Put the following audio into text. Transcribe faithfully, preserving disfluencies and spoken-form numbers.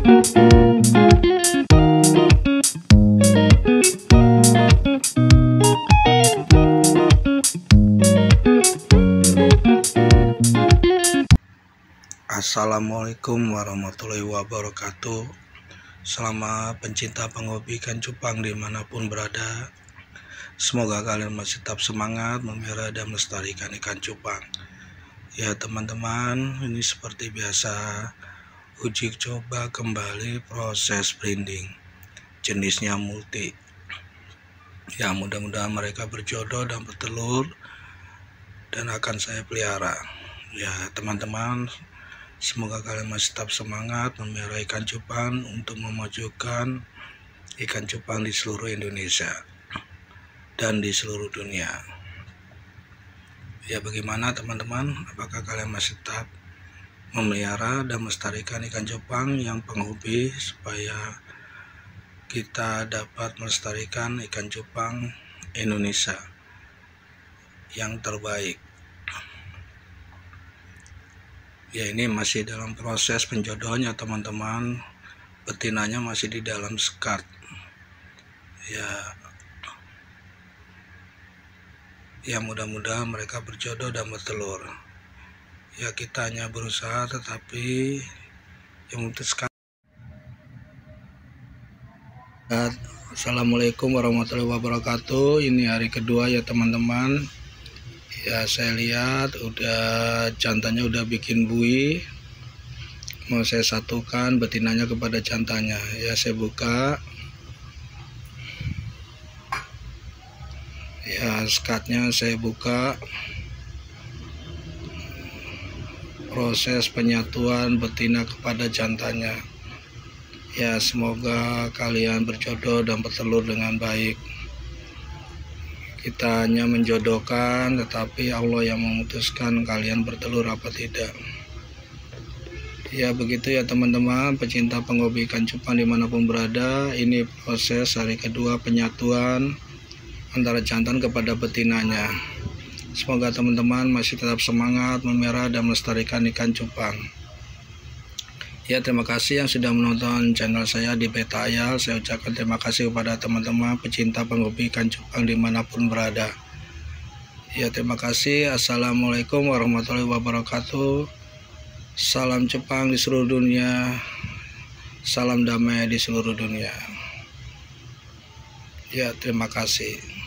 Assalamualaikum warahmatullahi wabarakatuh. Selamat pencinta penghobi ikan cupang dimanapun berada. Semoga kalian masih tetap semangat memelihara dan melestarikan ikan cupang. Ya teman-teman, ini seperti biasa uji coba kembali proses breeding. Jenisnya multi. Ya mudah-mudahan mereka berjodoh dan bertelur dan akan saya pelihara. Ya teman-teman, semoga kalian masih tetap semangat memelihara ikan cupang untuk memajukan ikan cupang di seluruh Indonesia dan di seluruh dunia. Ya bagaimana teman-teman, apakah kalian masih tetap memelihara dan melestarikan ikan cupang yang penghobi supaya kita dapat melestarikan ikan cupang Indonesia yang terbaik. Ya ini masih dalam proses penjodohnya teman-teman, betinanya masih di dalam sekat. Ya, ya mudah-mudahan mereka berjodoh dan bertelur. Ya kita hanya berusaha, tetapi yang memutuskan. Assalamualaikum warahmatullahi wabarakatuh. Ini hari kedua ya teman-teman. Ya saya lihat udah jantannya udah bikin bui, mau saya satukan betinanya kepada jantannya. Ya saya buka, ya sekatnya saya buka, proses penyatuan betina kepada jantannya. Ya semoga kalian berjodoh dan bertelur dengan baik. Kita hanya menjodohkan, tetapi Allah yang memutuskan kalian bertelur apa tidak. Ya begitu ya teman-teman, pecinta penghobi ikan cupang dimanapun berada. Ini proses hari kedua penyatuan antara jantan kepada betinanya. Semoga teman-teman masih tetap semangat memelihara dan melestarikan ikan cupang. Ya terima kasih yang sudah menonton channel saya di Beta Ayal. Saya ucapkan terima kasih kepada teman-teman pecinta penghobi ikan cupang dimanapun berada. Ya terima kasih. Assalamualaikum warahmatullahi wabarakatuh. Salam cupang di seluruh dunia. Salam damai di seluruh dunia. Ya terima kasih.